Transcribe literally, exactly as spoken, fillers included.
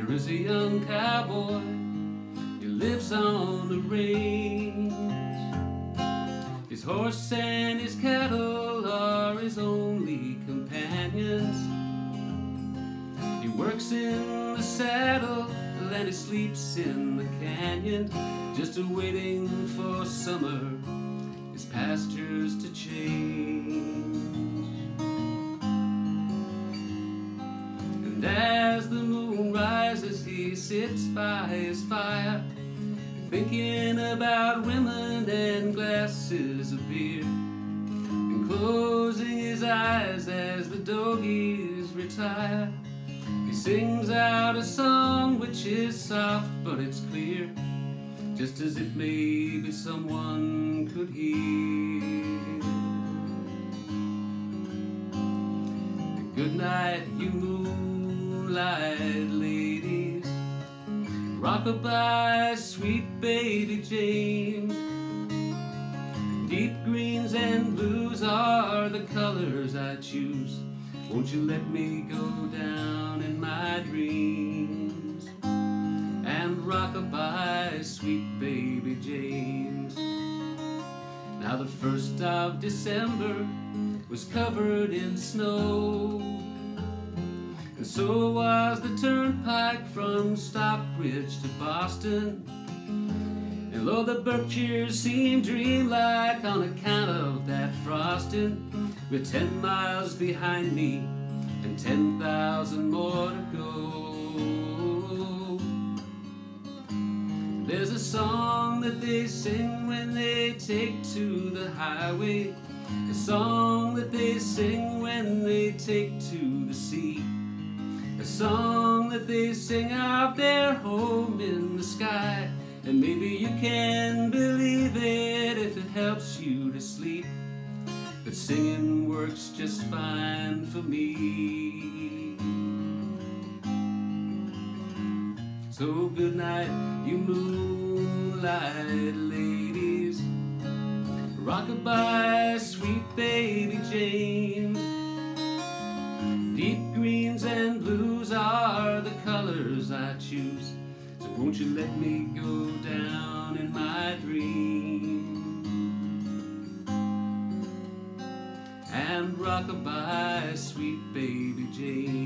There is a young cowboy, he lives on the range. His horse and his cattle are his only companions. He works in the saddle and he sleeps in the canyon, just a-waiting for summer, his pastures to change. And as the moon rises, he sits by his fire, thinking about women and glasses of beer, and closing his eyes as the doggies retire, he sings out a song which is soft but it's clear, just as if maybe someone could hear. Good night, you moonlight ladies, rock-a-bye, sweet baby Jane. Deep greens and blues are the colors I choose. Won't you let me go down in my dreams and rock-a-bye, sweet baby Jane. Now the first of December was covered in snow, and so was the turnpike from Stockbridge to Boston. And lo, the Berkshires seemed dreamlike on account of that frosting, with ten miles behind me and ten thousand more to go. There's a song that they sing when they take to the highway, a song that they sing when they take to the sea, a song that they sing of their home in the sky. And maybe you can believe it if it helps you to sleep, but singing works just fine for me. So good night, you moonlight ladies, rock-a-bye, sweet baby Jane. Deep greens and blues are the colors I choose, so won't you let me go down in my dreams and rock-a-bye, sweet baby Jane.